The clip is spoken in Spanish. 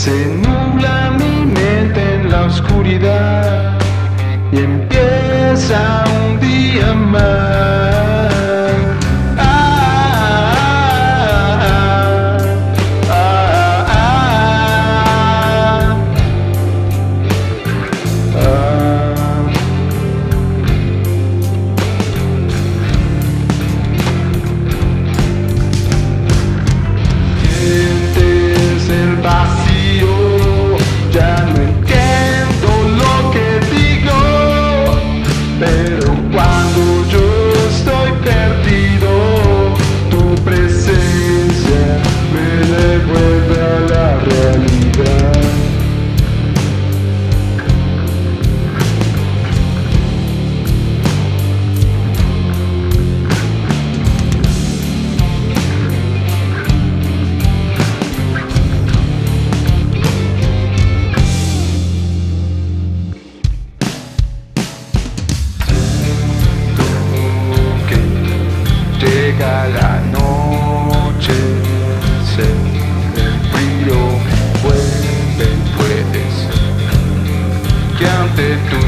Se nubla mi mente en la oscuridad y empieza un día más. Sientes el vacío, ya no entiendo lo que digo, pero cuando yo estoy perdido, tu presencia me devuelve a la realidad. Llega la noche, el frío vuelve, puede ser que ante tu